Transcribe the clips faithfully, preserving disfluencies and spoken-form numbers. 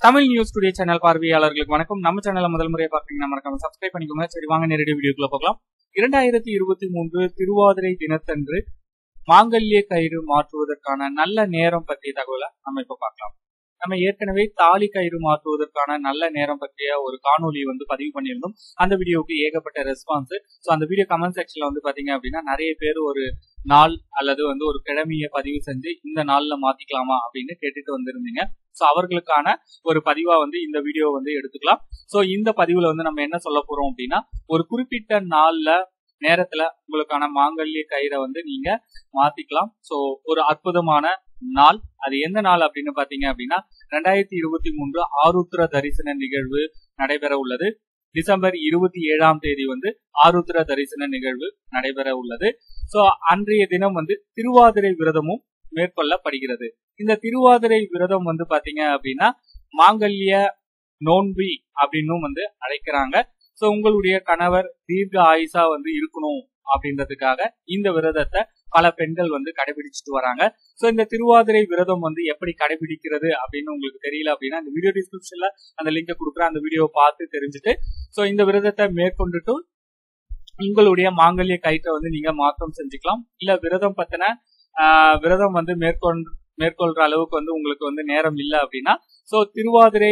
Tamil news today channel பார்வையாளர்களுக்கு வணக்கம். நம்ம சேனலை முதல் முறையை பார்க்கறீங்கன்னா மறக்காம சப்ஸ்கிரைப் பண்ணிக்கோங்க. சரி, வாங்க நேரடி வீடியோக்குள்ள போகலாம். இரண்டாயிரத்தி இருபத்தி மூன்று திருவாதிரை தினத்தன்று மாங்கல்ய கயிறு மாற்றுவதற்கான நல்ல நேரம் பற்றிய தகவலை நம்ம இப்ப பார்க்கலாம். நம்ம ஏற்கனவே தாலி கயிறு மாற்றுவதற்கான நல்ல நேரம் பற்றிய ஒரு காணொலி வந்து பதிவு பண்ணியிருந்தோம். அந்த வீடியோவுக்கு ஏகப்பட்ட ரெஸ்பான்ஸ். ஸோ அந்த வீடியோ கமெண்ட் செக்ஷன்ல வந்து பாத்தீங்க அப்படின்னா நிறைய பேர் ஒரு நாள் அல்லது வந்து ஒரு கிழமையை பதிவு செஞ்சு இந்த நாள்ல மாத்திக்கலாமா அப்படின்னு கேட்டுட்டு வந்திருந்தீங்க. ஸோ அவர்களுக்கான ஒரு பதிவா வந்து இந்த வீடியோ வந்து எடுத்துக்கலாம். ஸோ இந்த பதிவுல வந்து நம்ம என்ன சொல்ல போறோம் அப்படின்னா, ஒரு குறிப்பிட்ட நாள்ல நேரத்துல உங்களுக்கான மாங்கல்ய கயிறை வந்து நீங்க மாத்திக்கலாம். ஸோ ஒரு அற்புதமான நாள். அது எந்த நாள் அப்படின்னு பாத்தீங்க அப்படின்னா, ரெண்டாயிரத்தி இருபத்தி மூன்று ஆருத்ர தரிசன நிகழ்வு நடைபெற உள்ளது. டிசம்பர் இருபத்தி ஏழாம் தேதி வந்து ஆருத்ர தரிசன நிகழ்வு நடைபெற உள்ளது. சோ அன்றைய தினம் வந்து திருவாதிரை விரதமும் மேற்கொள்ளப்படுகிறது. இந்த திருவாதிரை விரதம் வந்து பாத்தீங்க அப்படின்னா மாங்கல்ய நோன்பி அப்படின்னும் வந்து அழைக்கிறாங்க. சோ உங்களுடைய கணவர் தீர்க்க ஆயுசா வந்து இருக்கணும் அப்படின்றதுக்காக இந்த விரதத்தை பல பெண்கள் வந்து கடைபிடிச்சிட்டு வராங்க. சோ இந்த திருவாதிரை விரதம் வந்து எப்படி கடைபிடிக்கிறது அப்படின்னு உங்களுக்கு தெரியல அப்படின்னா இந்த வீடியோ டிஸ்கிரிப்ஷன்ல அந்த லிங்கை கொடுக்குறேன். அந்த வீடியோவை பார்த்து தெரிஞ்சுட்டு சோ இந்த விரதத்தை மேற்கொண்டுட்டு உங்களுடைய மாங்கல்ய கயிற்றை வந்து நீங்க மாற்றம் செஞ்சுக்கலாம். இல்ல விரதம் பத்தின ஆஹ் விரதம் வந்து மேற்கொண்டு மேற்கொள்ற அளவுக்கு வந்து உங்களுக்கு வந்து நேரம் இல்லை அப்படின்னா சோ திருவாதிரை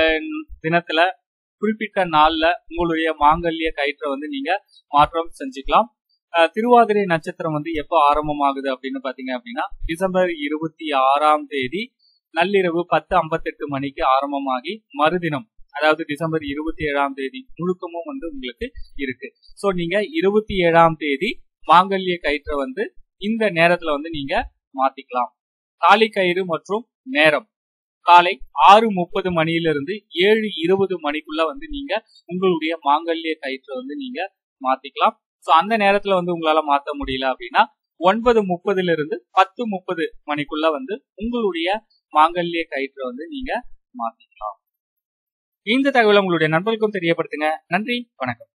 தினத்துல குறிப்பிட்ட நாள்ல உங்களுடைய மாங்கல்ய கயிற்றை வந்து நீங்க மாற்றம் செஞ்சுக்கலாம். திருவாதிரை நட்சத்திரம் வந்து எப்போ ஆரம்பமாகுது அப்படின்னு பாத்தீங்க அப்படின்னா டிசம்பர் இருபத்தி ஆறாம் தேதி நள்ளிரவு பத்து ஐம்பத்தி எட்டு மணிக்கு ஆரம்பமாகி மறுதினம் அதாவது டிசம்பர் இருபத்தி ஏழாம் தேதி முழுக்கமும் வந்து உங்களுக்கு இருக்கு. சோ நீங்க இருபத்தி ஏழாம் தேதி மாங்கல்ய கயிற்றை வந்து இந்த நேரத்துல வந்து நீங்க மாத்திக்கலாம். தாலி கயிறு மற்றும் நேரம் காலை ஆறு முப்பது மணியிலிருந்து ஏழு இருபது மணிக்குள்ள வந்து நீங்க உங்களுடைய மாங்கல்ய கயிற்றை வந்து நீங்க மாத்திக்கலாம். சோ அந்த நேரத்துல வந்து உங்களால மாத்த முடியல அப்படின்னா ஒன்பது முப்பதுல இருந்து பத்து முப்பது மணிக்குள்ள வந்து உங்களுடைய மாங்கல்ய கயிற்றை வந்து நீங்க மாத்திக்கலாம். இந்த தகவலை உங்களுடைய நண்பர்களுக்கும் தெரியப்படுத்துங்க. நன்றி, வணக்கம்.